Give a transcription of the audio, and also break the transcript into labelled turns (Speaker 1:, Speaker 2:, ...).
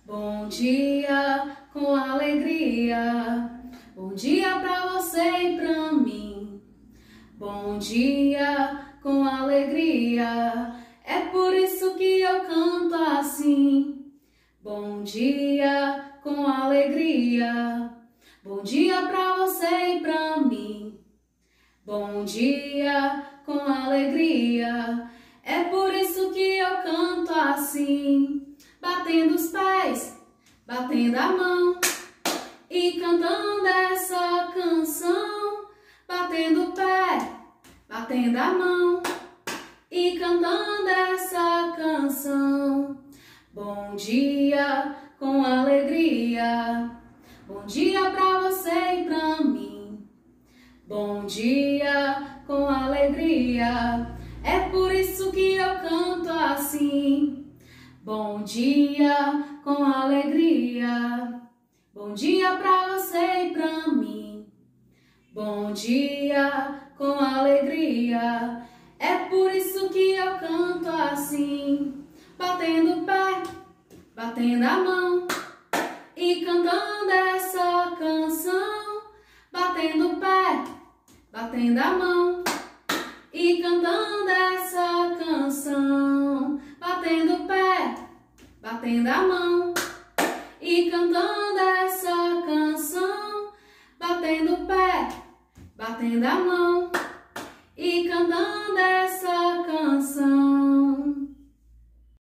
Speaker 1: Bom dia com alegria, bom dia pra você e pra mim. Bom dia com alegria, é por isso que eu canto assim. Bom dia com alegria, bom dia pra você e pra mim. Bom dia com alegria, é por isso que eu canto assim. Batendo os pés, batendo a mão e cantando essa canção. Batendo o pé, batendo a mão e cantando essa canção. Bom dia com alegria, bom dia pra você e pra mim. Bom dia com alegria, é por isso que eu canto assim. Bom dia com alegria, bom dia pra você e pra mim. Bom dia com alegria, é por isso que eu canto assim. Batendo o pé, batendo a mão e cantando essa canção. Batendo o pé, batendo a mão e cantando essa canção. Batendo o pé, batendo a mão e cantando essa canção. Batendo o pé, batendo a mão e cantando essa canção.